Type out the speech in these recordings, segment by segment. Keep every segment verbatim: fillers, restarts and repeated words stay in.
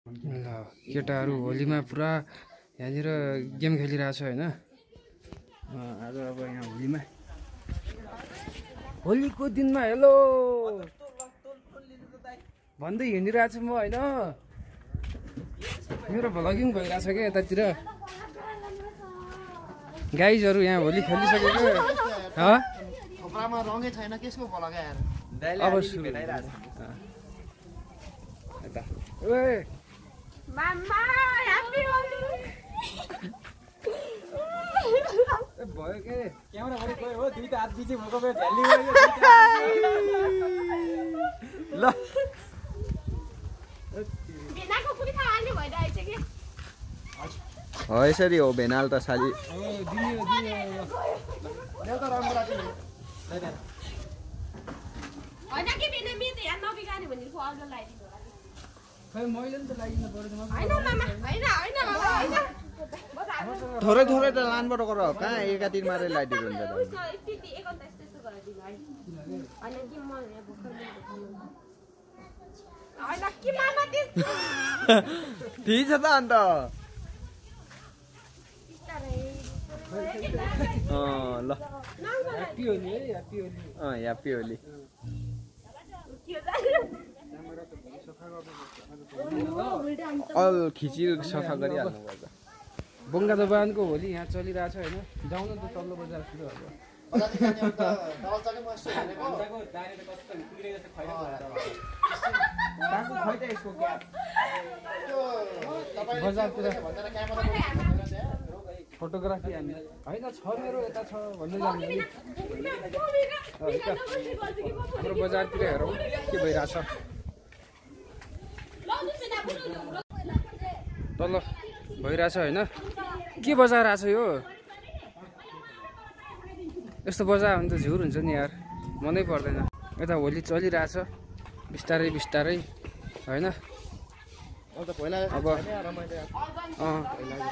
ल केटाहरू होलीमा पुरा यहाँनिर गेम खेलिरहेछ होइन। आज अब यहाँ होलीमा होलीको दिनमा हेलो भन्दै हिँडिरहेको छु म होइन। मेरो भ्लगिङ भइरहेछ क्या यतातिर। गाइजहरू यहाँ होली खेलिसकेको अब सुरु यता Mama, happy Holi! भयो के क्यामेरा भरि गयो हो दुईटा हात बिचे भएको भए झ्याली भयो ल बेनाको कुनै खाने भइरहेछ के हो यसरी हो भेनाल त साली दिने दिने एउटा राम्रो लाग्यो हैन के बेना मे त यहाँ नबिगाने भनेको अझ लाइदिनु होला खै मैले नि त लागिन पर्दैन हैन मामा हैन हैन मामा हैन थोरै थोरै त लानबाट गर कहाँ एकातिर मारे लाइदिनु हुन्छ त त्यति एकन्ताइस त्यस्तो गरिदिनु है हैन कि म यहाँ भर्खर हैन कि मामा त्यस्तो ठीक छ त अन्त अँ ल ह्याप्पी होली है ह्याप्पी होली अँ ह्याप्पी होली अल खिची सफा गरिहाल्नु पर्छ। बङ्गा दोबानको होली यहाँ चलिरहेछ होइन। जाउँ न त तल्लो बजारतिर अब बजारतिर फोटोग्राफी हामी होइन छ मेरो यता छ भन्दै जानु हाम्रो बजारतिर हेरौँ के भइरहेछ। तल भइरहेछ होइन। के बजार आएको छ यो यस्तो बजार भने त झुर हुन्छ नि यार मनै पर्दैन। यता होली चलिरहेछ बिस्तारै बिस्तारै होइन। अब अँ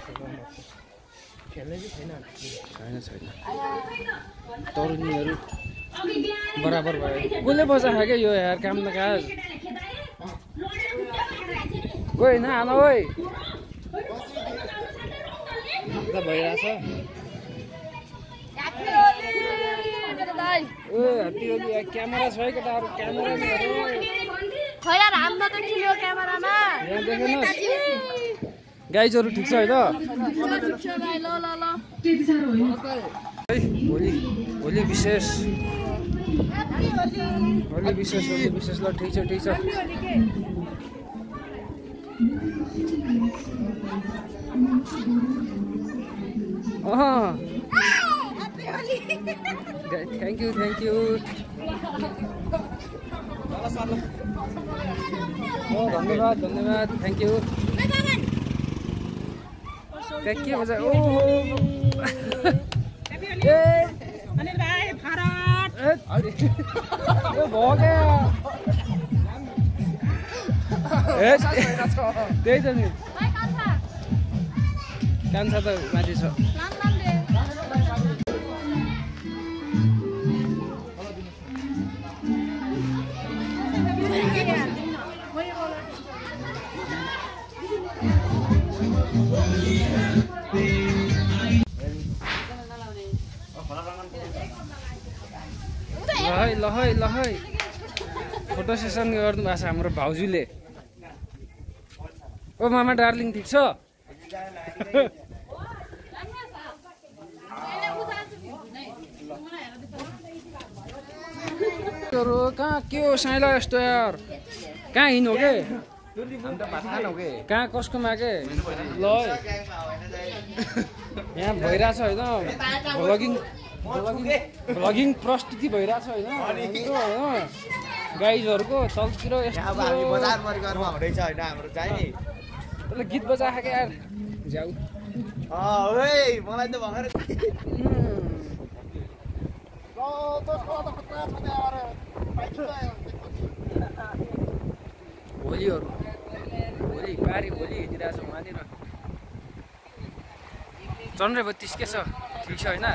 छैन छैन तरुनीहरू बराबर भयो। कसले बजाएको क्या यो यार काम न काज ओइ न आमा ओइ भइरहेछ ओ ह्याप्पी होली क्यामेरा छ है केटाहरू क्यामेरा खै यार हाम्रो त किलो क्यामेरामा यहाँ देखेन गाइजहरू ठिक छ है त ल ल ल होली होली विशेष होली विशेष होली विशेष ल ठिक छ ठिक छ अँ थ्याङ्क यू थ्याङ्क यू धन्यवाद धन्यवाद थ्याङ्क यू के भन्छ ओ त्यही त नि कान्छा त माथि छ। ल है ल है ल है फोटो सेसन गर्नु भएको छ हाम्रो भाउजूले। ओ मामा डार्लिङ ठिक छ कहाँ के हो साइला यस्तो यार कहाँ हिँड्नु के कहाँ कसको मागे ल यहाँ भइरहेछ होइन भ्लगिङ भ्लगिङ प्रस्तुति भइरहेछ होइन गाइजहरूको तलतिर यस्तो गीत बजाएको क्या यार जाऊ मलाई त भर्खर होलीहरू होली पारी होली हिँडिरहेछ वहाँनिर चन्द्र बत्तिस के छ ठिक छ होइन।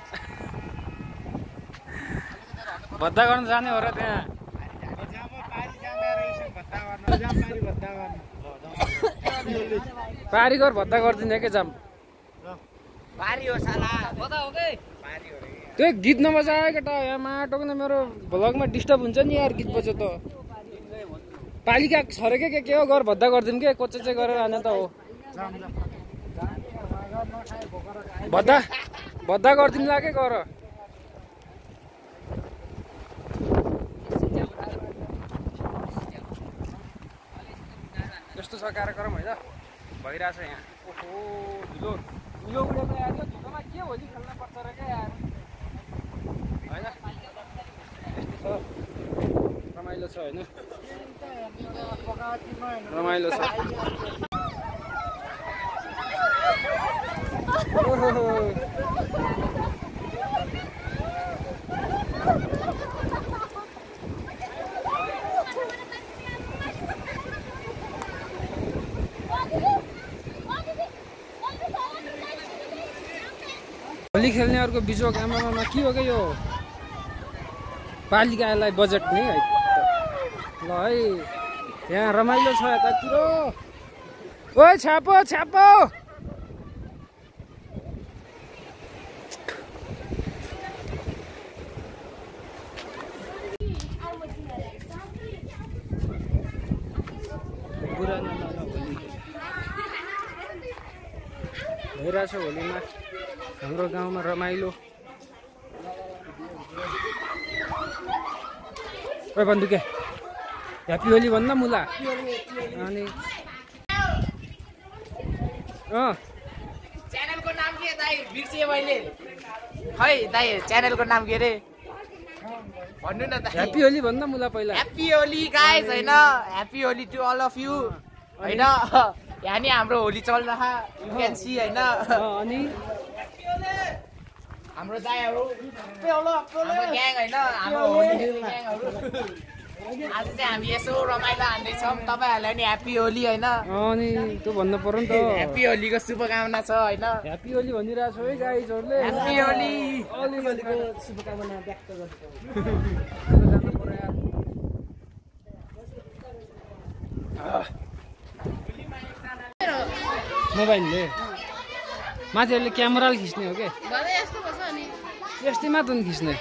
भद्दा गर्न जाने हो र त्यहाँ पारी गर भद्दा गरिदिने के जाम पारी हो साला भद्दा हो के पारी हो रे त्यो गीत नबजाए केटा यहाँ माटोको न मेरो भ्लगमा डिस्टर्ब हुन्छ नि यार गीत बज्यो त पालिका छरेके के के हो गर भद्दा गरिदिउँ के कोचे चाहिँ गरेर आने त हो भद्दा भद्दा गरिदिउँला के गर यस्तो छ कार्यक्रम होइन भइरहेछ यहाँ ओहो धुलो धुलो उडेको यार यो धुलोमा के होली खेल्न पर्छ र क्या यार होइन यस्तो छ रमाइलो छ होइन रमाइलो छ होली खेल्नेहरूको बिजोग आमामा के हो क्या यो पालिकालाई बजेट नै है ल है यहाँ रमाइलो छ यतातिर ओ छापो छापो भइरहेछ होलीमा हाम्रो गाउँमा रमाइलो ओइ बन्दुके ह्याप्पी होली भन्न मुला अनि अँ च्यानलको नाम के दाइ बिर्सिए मैले खै दाइ च्यानलको नाम के रे भन्नु न दाइ ह्याप्पी होली भन्न मुला पहिला ह्याप्पी होली गाइस हैन happy Holi to all of you हैन यहाँ नि हाम्रो होली चल्छ यु क्यान सी हैन अनि हाम्रो दाइहरु हाम्रो ग्याङ हैन हाम्रो होली ग्याङहरु आज चाहिँ हामी यसो रमाइलो हान्दैछौँ तपाईहरुलाई नि ह्याप्पी होली हैन अनि त्यो भन्नु पर्यो नि त ह्याप्पी होलीको शुभकामना छ हैन ह्याप्पी होली भनिरहेको छु है गाइजहरुले ह्याप्पी होली होली होलीको शुभकामना व्यक्त गर्छु मोबाइलले माथिहरूले क्यामेराले खिच्ने हो के यस्तै मात्र खिच्ने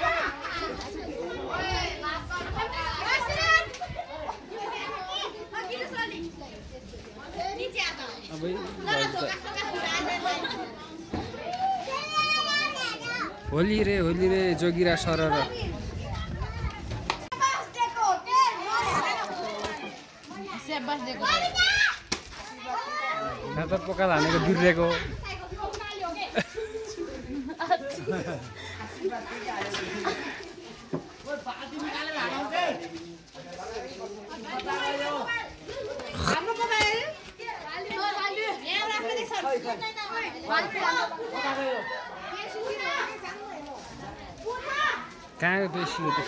होली रे होली रे जोगिरा सरर त पोकाल हानेको बिर्रेको कहाँ बेसी हो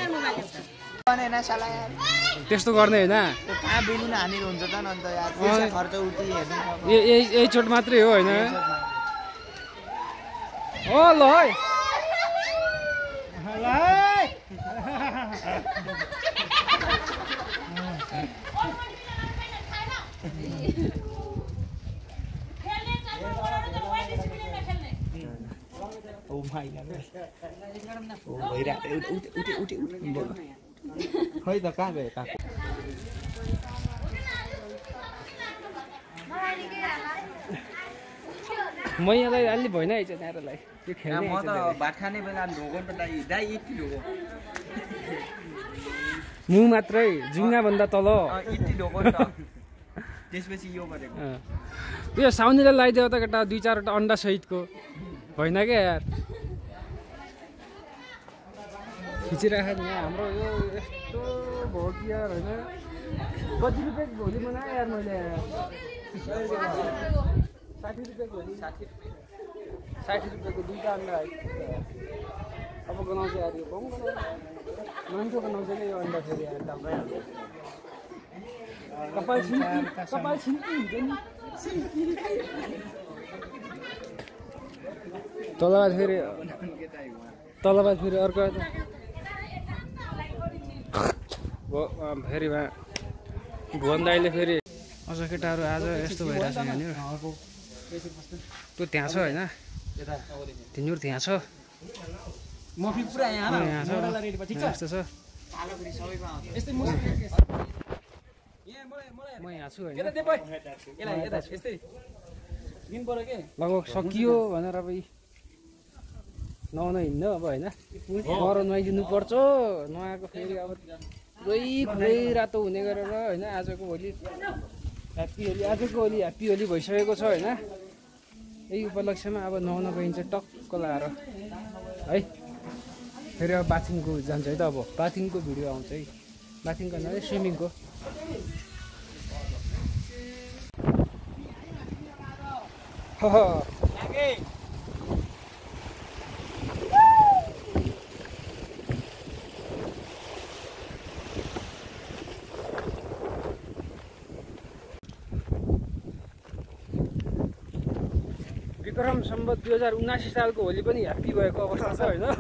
त्यस्तो गर्ने होइन कहाँ बेलुन हानेको हुन्छ त अन्त यार पैसा खर्च उति हेर्नु यही चोट मात्रै हो होइन ओ ल है ओ माइ गॉड ओ भइरा उठे उठे उठे खै त कहाँ गयो काको म यहाँलाई अलि भएन है नारोलाई त्यो खेल्ने म त भात खाने बेला ढोगो त दाइ दाइ यति ढोगो मुह मात्रै जुङ्गा भन्दा तल यति ढोगो त त्यसपछि यो गरेको यो साउनीले लगाइदियो त केटा दुई चारवटा अन्डा सहितको होइन क्या यार खिचिराख नि हाम्रो यो यस्तो भयो कि यार होइन कति रुपियाँ भोलि बनाएँ यार मैले साठी रुपियाँको भोलि साठी रुपियाँ साठी रुपियाँको दुईवटा अन्डा अब गनाउँछ यार यो कम गनाउँछ मान्छे गनाउँछ नि यो अन्डा फेरि यार तपाईँ कपाल छिल्की कपाल छिल्की हुन्छ नि तलबाद फेरि तलबाद फेरि अर्को फेरि भुवन दाइले फेरि अझ केटाहरू आज यस्तो भइरहेछ यहाँनिर त्यो त्यहाँ छ होइन तिनीहरू त्यहाँ छ मफी पुरा यहाँ यहाँ छ यस्तो छ म यहाँ छु होइन लगभग सकियो भनेर अब नआउन हिँड्नु अब होइन मरो नुहाइदिनु पर्छ नआएको फेरि अब पुरै पुरै रातो हुने गरेर होइन आजको होली ह्याप्पी होली आजको होली ह्याप्पी होली भइसकेको छ होइन यही उपलक्ष्यमा अब नुहाउन गइन्छ टक्क लाएर है फेरि अब बाथिङको जान्छ है त अब बाथिङको भिडियो आउँछ है बाथिङको नभए स्विमिङको विक्रम सम्वत दुई हजार उनासी सालको होली पनि ह्याप्पी भएको अवस्था छ होइन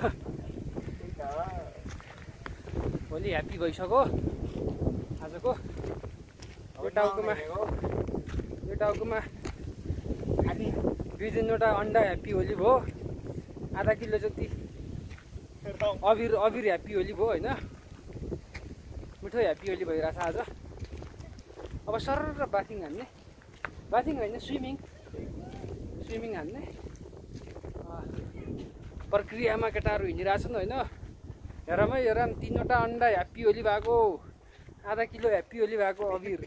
होली ह्याप्पी भइसक्यो आजको यो टाउकोमा यो टाउकोमा दुई तिनवटा अन्डा ह्याप्पी होली भयो आधा किलो जति अबिर अबिर ह्याप्पी होली भयो होइन मिठो ह्याप्पी होली भइरहेछ आज अब सर र बाथिङ हान्ने बाथिङ होइन स्विमिङ स्विमिङ हान्ने प्रक्रियामा केटाहरू हिँडिरहेछन् होइन हेरमै हेर तिनवटा अन्डा ह्याप्पी होली भएको आधा किलो ह्याप्पी होली भएको अबिर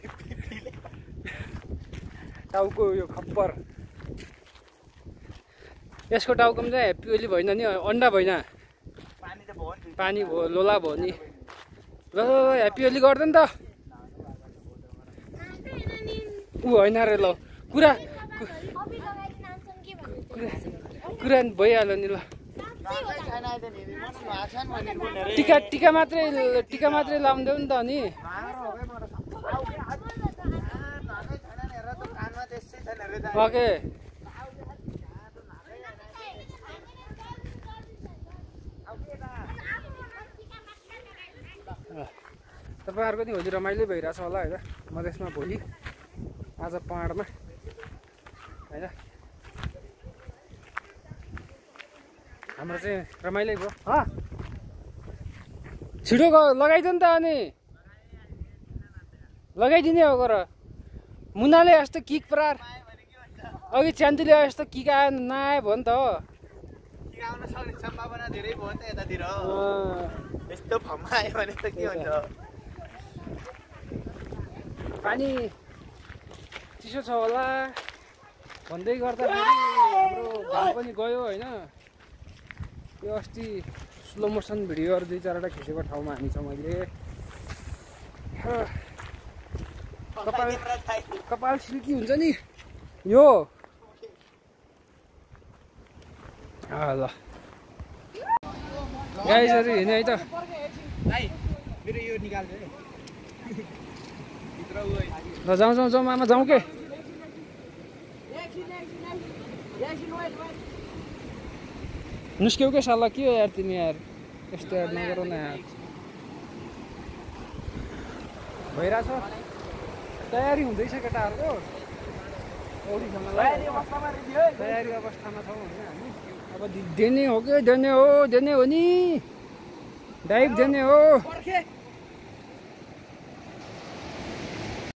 टाउको यो खप्पर यसको टाउकोमा चाहिँ ह्याप्पी होली भएन नि अन्डा भएन पानी भयो लोला भयो नि ल ह्याप्पी होली गर्दैन त ऊ होइन रे ल कुरा कुरा भइहाल्यो नि ल टिका टिका मात्रै टिका मात्रै लाउँदै नि त अनि ओके तपाईँहरूको नि होली रमाइलो भइरहेछ होला होइन मधेसमा भोलि आज पहाडमा होइन हाम्रो चाहिँ रमाइलो भयो छिटो लगाइदियो नि त अनि लगाइदिने हो गर मुनाले यस्तो किक प्रार अघि च्यान्तुले यस्तो किक आयो नआयो भयो नि त सम्भावना धेरै भयो नि त यतातिर यस्तो फमायो भने त के हुन्छ पानी चिसो छ होला भन्दै गर्दाखेरि हाम्रो घाम पनि गयो होइन यो अस्ति स्लो मोसन भिडियोहरू दुई चारवटा खिचेको ठाउँमा हामी छौँ अहिले कपाल कपाल सिल्की हुन्छ नि यो ल गाइजहरू हिँड्ने है त ल जाउँ जाउँ जाउँ आमा जाउँ के निस्क्यौ के सल्लाह के हो यार तिमी यार यस्तो यार नगर न यार भइरहेछ तयारी हुँदैछ केटाहरूको तयारी अवस्थामा छौँ होइन हामी अब देने हो कि देने हो देने हो नि डाइभ देने हो